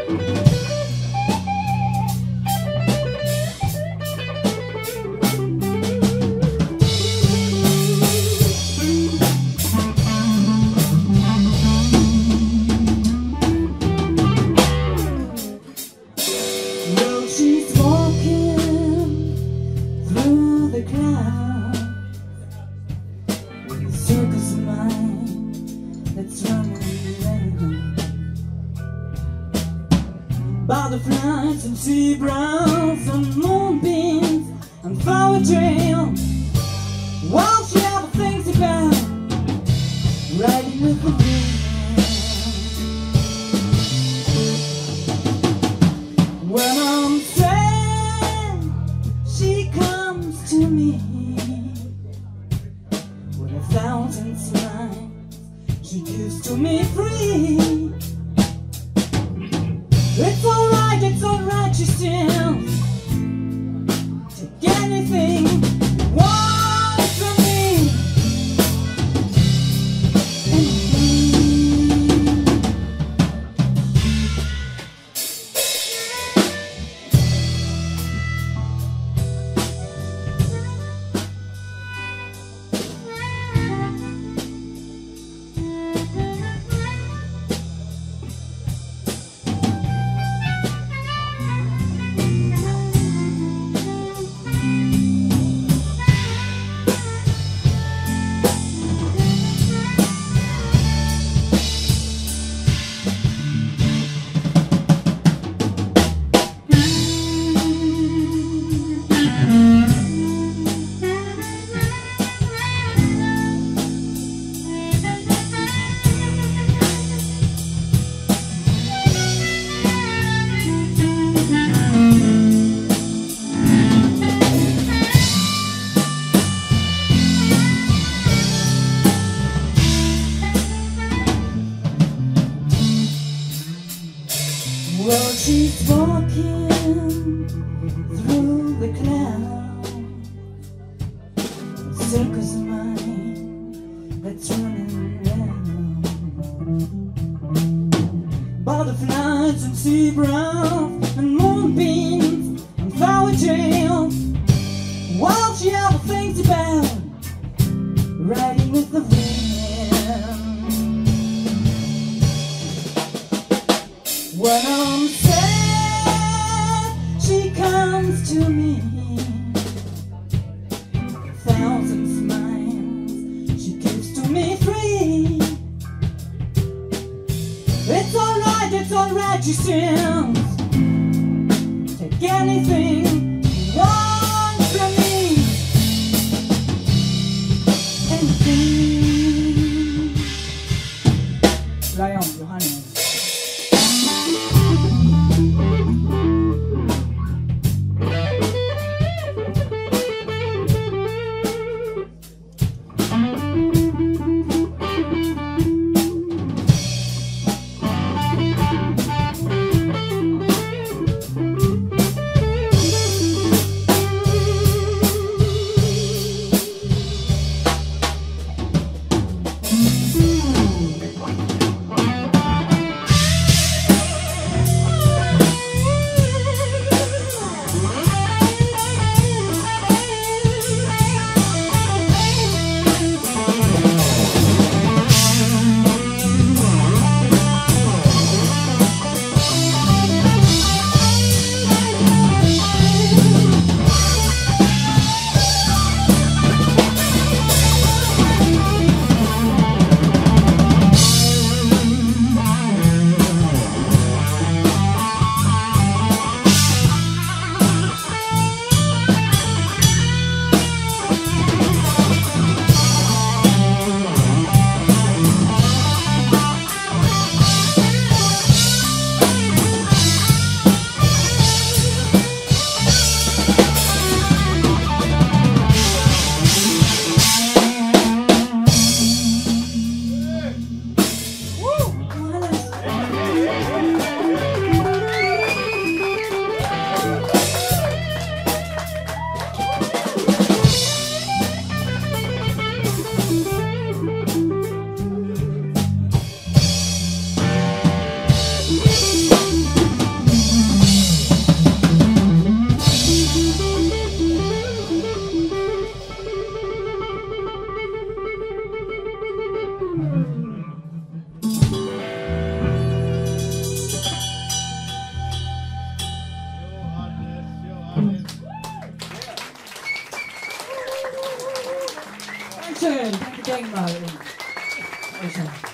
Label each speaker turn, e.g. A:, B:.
A: Butterflies and zebras and moonbeams and flower trail, while she ever thinks about riding with the wind. When I'm sad, she comes to me with 1,000 smiles. She gives to me free. It's alright, she still take anything you want from me. Well, she's walking through the clouds, a circus of mine that's running round. Butterflies and zebras and moonbeams and flower trails, while she ever thinks about riding with the wind. When I'm sad, she comes to me, 1,000 smiles she gives to me free. It's alright, she still take anything you want from me. Anything. Lion, Johannes. Dankeschön. Danke, Denkmal. Dankeschön.